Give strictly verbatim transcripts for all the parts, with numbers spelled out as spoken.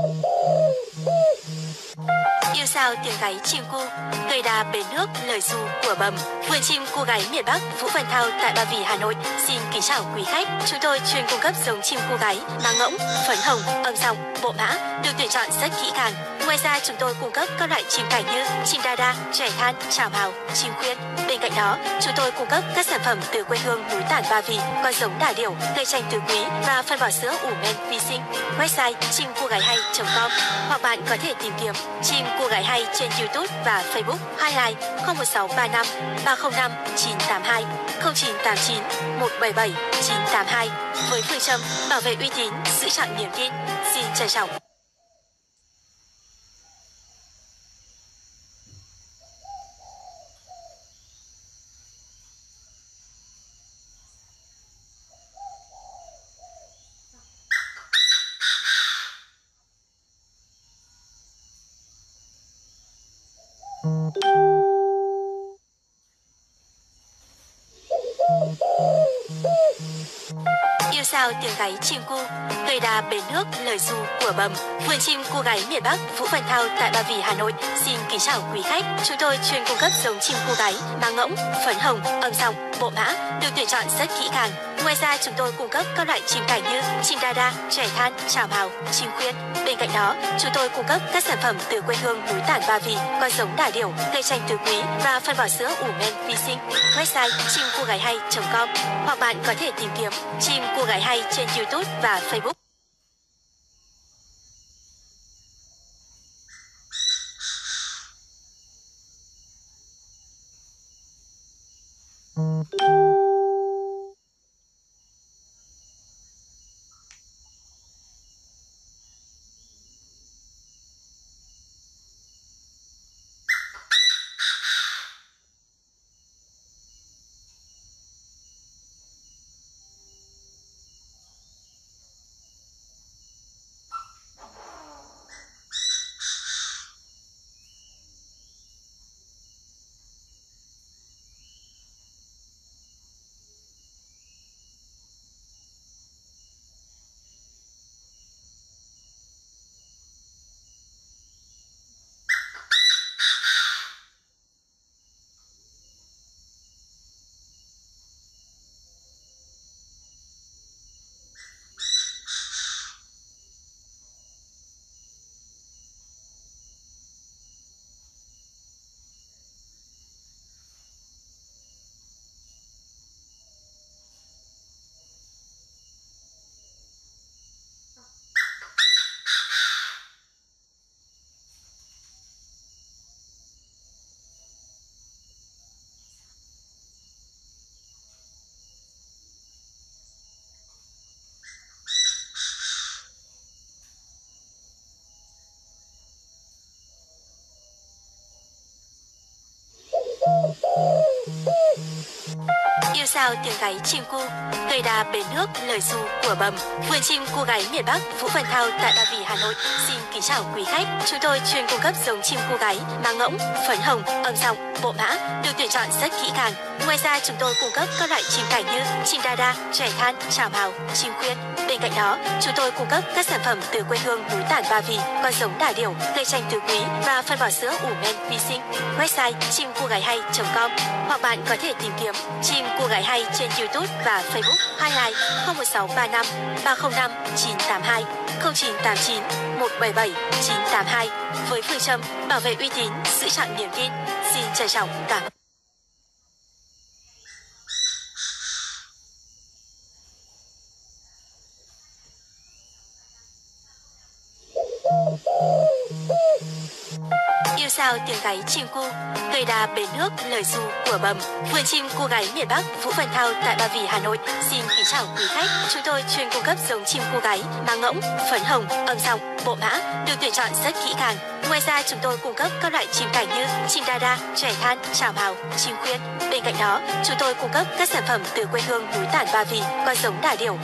Yêu sao tiếng gáy chim cu, cây đa bến nước lời ru của bầm. Vườn chim cô gái miền Bắc Vũ Văn Thao tại Ba Vì, Hà Nội xin kính chào quý khách. Chúng tôi chuyên cung cấp giống chim cô gái mang ngỗng, phấn hồng, âm giọng, bộ mã được tuyển chọn rất kỹ càng. Ngoài ra chúng tôi cung cấp các loại chim cảnh như chim đa đa, trẻ than, chào mào, chim khuyên. Bên cạnh đó, chúng tôi cung cấp các sản phẩm từ quê hương núi Tản Ba Vì, con giống đà điểu, cây chanh tứ quý và phân bò sữa ủ men vi sinh. Website chim cô gái hay chấm com hoặc bạn có thể tìm kiếm chim cô gái hay trên YouTube và Facebook. Hotline không một sáu ba năm ba không năm chín tám hai không chín tám chín một bảy bảy chín tám hai với phương châm bảo vệ uy tín, giữ chọn niềm tin. Xin trân trọng. Yêu sao tiếng gáy chim cu, cây đa bến nước lời ru của bầm. Vườn chim cô gái miền Bắc Vũ Văn Thao tại Ba Vì, Hà Nội xin kính chào quý khách. Chúng tôi chuyên cung cấp giống chim cô gái mang ngỗng, phấn hồng, âm giọng, bộ mã được tuyển chọn rất kỹ càng. Ngoài ra chúng tôi cung cấp các loại chim cảnh như chim đa đa, trẻ than, chào mào, chim khuyên. Bên cạnh đó, chúng tôi cung cấp các sản phẩm từ quê hương núi Tản Ba Vì, con giống đà điểu, cây chanh tứ quý và phân bò sữa ủ men vi sinh. Website chim cô gái hay chấm com hoặc bạn có thể tìm kiếm chim cô gái hay trên YouTube và Facebook. Yêu sao tiếng gáy chim cu, cây đa bến nước lời ru của bầm. Vườn chim cô gái miền Bắc Vũ Văn Thao tại Ba Vì, Hà Nội xin kính chào quý khách. Chúng tôi chuyên cung cấp giống chim cô gái mang ngỗng, phấn hồng, âm giọng, bộ mã được tuyển chọn rất kỹ càng. Ngoài ra chúng tôi cung cấp các loại chim cảnh như chim đa đa, trẻ than, chào mào, chim khuyên. Bên cạnh đó, chúng tôi cung cấp các sản phẩm từ quê hương núi Tản Ba Vì, con giống đà điểu, cây chanh tứ quý và phân bò sữa ủ men vi sinh. Website chim cô gái hay chấm com hoặc bạn có thể tìm kiếm chim cô gái hay trên YouTube và Facebook. Hotline không một sáu ba năm ba không năm chín tám hai không chín tám chín một bảy bảy chín tám hai với phương châm bảo vệ uy tín, giữ chọn niềm tin. Xin trân trọng cảm ơn. Yêu sao tiếng gáy chim cu, cây đa bến nước lời ru của bầm. Vườn chim cô gái miền Bắc Vũ Văn Thao tại Ba Vì, Hà Nội xin kính chào quý khách. Chúng tôi chuyên cung cấp giống chim cô gái mang ngỗng, phấn hồng, âm giọng, bộ mã được tuyển chọn rất kỹ càng. Ngoài ra chúng tôi cung cấp các loại chim cảnh như chim đa đa, trẻ than, chào mào, chim khuyên. Bên cạnh đó, chúng tôi cung cấp các sản phẩm từ quê hương núi Tản Ba Vì, con giống đà điểu.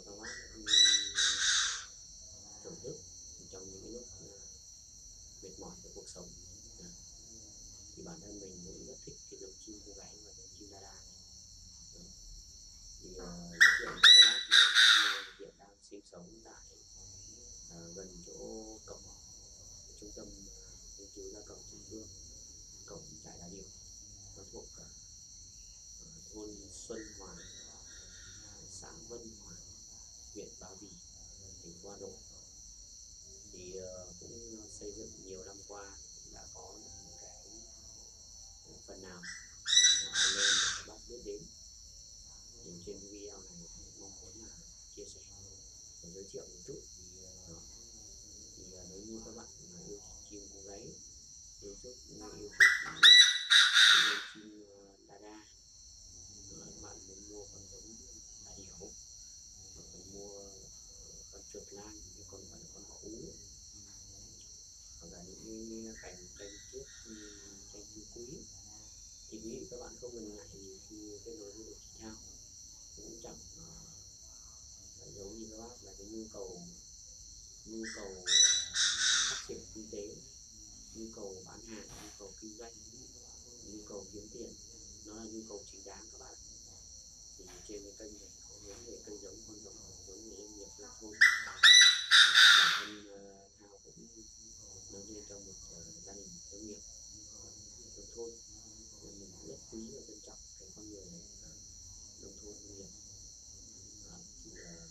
các bác thưởng thức trong những cái lúc mệt mỏi của cuộc sống. Thì bản thân mình cũng rất thích cái giống chim cô gái và giống chim đa đa này. Thì uh, giới thiệu với các bác là hiện đang sinh sống tại uh, gần chỗ cổng trung tâm uh, nghiên cứu gia cầm Trung Phương, cổng trại Đà Điểu, nó thuộc uh, thôn Xuân Hòa, xã Vân Hòa, huyện Ba Vì, thành phố Hà Nội. Thì uh, cũng xây dựng nhiều năm qua đã có những cái phần nào mà anh em và các bác biết đến. Thì trên video này mong muốn là chia sẻ và giới thiệu một chút. Đó. Thì uh, nếu như các bạn yêu thích chim cô gáy, yêu thích yêu thích yêu chim uh, đa đa, các bạn muốn mua con giống Đà Điểu hoặc là mua con chuột lang, hay còn gọi là con bọ ú, hoặc là những cái cành chanh chiết, chanh chu quý, thì quý vị các bạn không ngần ngại gì khi kết nối với đội thể thao. Cũng chẳng phải giấu như các bác là cái nhu cầu nhu cầu phát triển kinh tế, nhu cầu bán hàng, nhu cầu kinh doanh, nhu cầu kiếm tiền, nó là nhu cầu chính đáng các bạn. Thì trên cái kênh này có hướng về cây giống con giống, hướng về doanh nghiệp nông thôn. Bản thân uh, Thao cũng lớn lên trong một uh, gia đình nông nghiệp nông thôn, nên mình rất quý và trân trọng cái con người này, uh, nông thôn nông nghiệp. Uh, thì uh,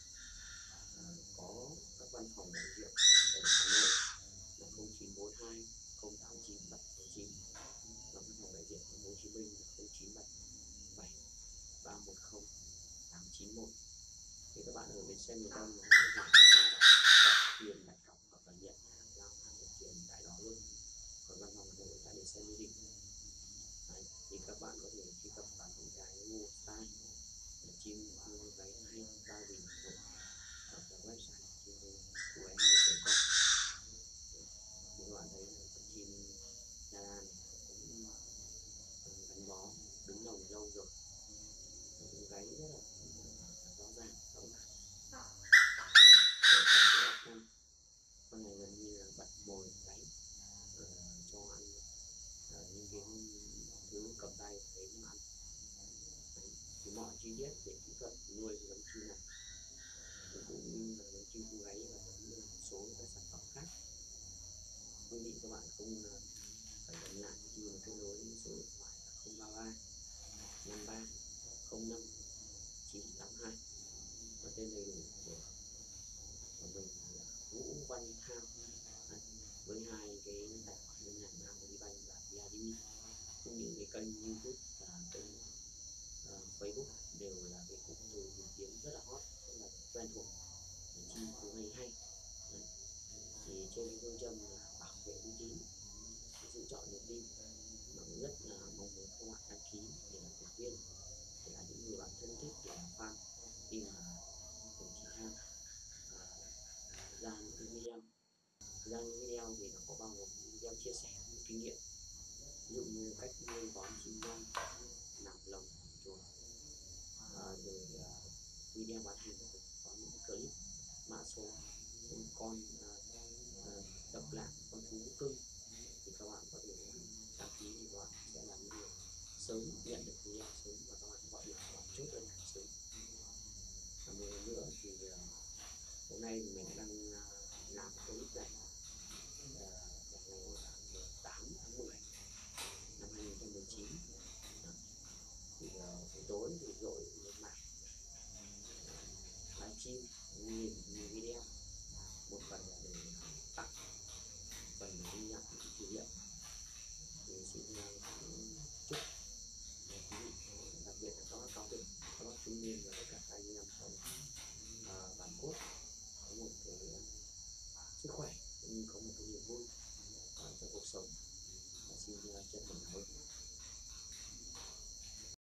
uh, có các văn phòng đại diện ở Hà Nội là không chín bốn hai không tám chín bảy chín, và văn phòng đại diện ở Hồ Chí Minh là không chín bảy bảy ba một không tám chín một. Thì các bạn ở bến xe miền Đông là có thể qua đó đặt tiền đặt cọc hoặc là nhận hàng giao hàng nhận tiền tại đó luôn. Còn văn phòng Hà Nội tại bến xe Mỹ Đình. Đấy, thì các bạn có thể truy cập vào những cái website là chim cô gáy hay Ba Vì Hà Nội, hoặc là website chim cô gáy hay chấm com. Thì các bạn thấy là con chim đa đa này cũng gắn bó đứng đầu lâu rồi, cũng gáy rất là rõ ràng rõ ràng, con này gần như là bật mồi gáy, uh, cho ăn uh, những cái thứ cầm tay đấy nó ăn. Đấy. Thì mọi chi tiết về kỹ thuật nuôi giống chim này cũng như là giống chim cô gáy và giống như một số các sản phẩm khác, quý vị các bạn không uh, phải ngần ngại khi mà kết nối với số điện thoại là không ba ba năm ba không năm chín tám hai, và tên đầy đủ của, của mình là Vũ Văn Thao, với hai cái tài khoản ngân hàng Agribank và bê i đê bê, cũng như cái kênh YouTube và kênh uh, Facebook đều là cái cụm từ tìm kiếm rất là hot, rất là quen thuộc, là chim cô gáy hay. Đấy. Thì trên cái phương châm là bảo vệ uy tín, giữ chọn niềm tin, mà cũng rất là mong muốn các bạn đăng ký để làm thành viên, để là những người bạn thân thích, để làm fan khi mà đồng chí Thao uh, ra những cái video ra những video thì nó có bao gồm những video chia sẻ kinh nghiệm, ví dụ như cách nuôi bón chim non, nạp lồng chuồng, uh, rồi uh, video bán hàng, có những clip mã số những con uh, uh, độc lạ, con thú cưng, thì các bạn có thể đăng ký thì các bạn sẽ là những người sớm nhận được video sớm, và các bạn gọi điện và chốt đơn hàng sớm. Và một lần nữa thì uh, hôm nay thì mình đang uh, làm clip này uh, vào ngày mười tám tháng mười năm hai nghìn không trăm mười chín. Thì uh, buổi tối thì dội lên mạng livestream nhìn nhìn video, một phần là để tặng, phần để ghi nhận những kỷ niệm. Thì xin uh, chúc quý vị, đặc biệt là các bác cao tuổi, các bác trung niên và tất cả các anh em trong uh, bản quốc có một cái uh, sức khỏe cũng như có một cái niềm vui uh, trong cuộc sống. Và xin uh, chân thành cảm ơn.